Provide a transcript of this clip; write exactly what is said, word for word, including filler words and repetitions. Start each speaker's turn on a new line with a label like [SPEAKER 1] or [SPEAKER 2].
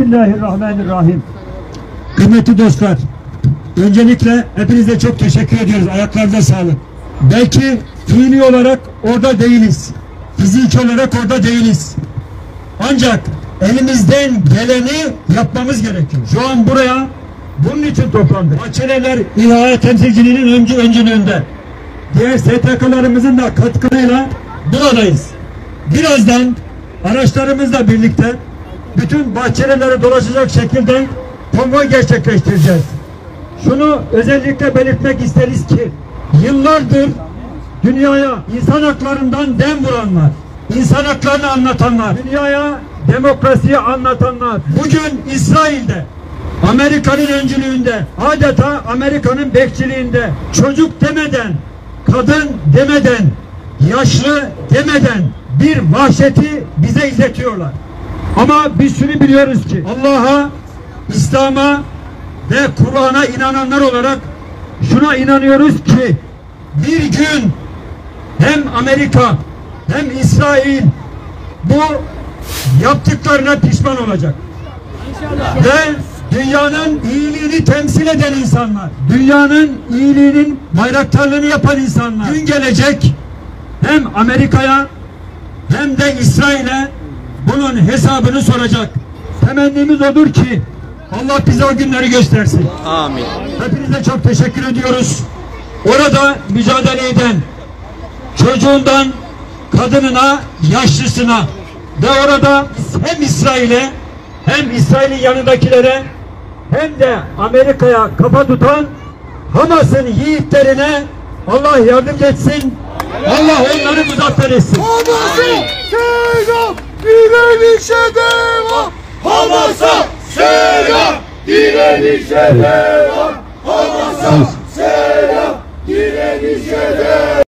[SPEAKER 1] Bismillahirrahmanirrahim. Kıymetli dostlar, öncelikle hepinize çok teşekkür ediyoruz. Ayaklarınıza sağlık. Belki fiili olarak orada değiliz. Fiziki olarak orada değiliz. Ancak elimizden geleni yapmamız gerekiyor. Şu an buraya bunun için toplandık. Bahçelievler İHA temsilciliğinin öncü öncülüğünde diğer S T K'larımızın da katkılarıyla buradayız. Birazdan araçlarımızla birlikte bütün bahçelilere dolaşacak şekilde konvoy gerçekleştireceğiz. Şunu özellikle belirtmek isteriz ki yıllardır dünyaya insan haklarından dem vuranlar, insan haklarını anlatanlar, dünyaya demokrasiyi anlatanlar bugün İsrail'de, Amerika'nın öncülüğünde, adeta Amerika'nın bekçiliğinde çocuk demeden, kadın demeden, yaşlı demeden bir vahşeti bize izletiyorlar. Ama biz şunu biliyoruz ki Allah'a, İslam'a ve Kur'an'a inananlar olarak şuna inanıyoruz ki bir gün hem Amerika hem İsrail bu yaptıklarına pişman olacak. İnşallah. Ve dünyanın iyiliğini temsil eden insanlar, dünyanın iyiliğinin bayraktarlığını yapan insanlar gün gelecek hem Amerika'ya hem de İsrail'e bunun hesabını soracak. Temennimiz odur ki Allah bize o günleri göstersin.
[SPEAKER 2] Amin.
[SPEAKER 1] Hepinize çok teşekkür ediyoruz. Orada mücadele eden çocuğundan kadınına, yaşlısına ve orada hem İsrail'e hem İsrail'in yanındakilere hem de Amerika'ya kafa tutan Hamas'ın yiğitlerine Allah yardım etsin. Allah onları muzaffer etsin.
[SPEAKER 3] Hamas'a selam, direnişe devam. Hamas'a selam, direnişe devam. Hamas'a selam, direnişe devam.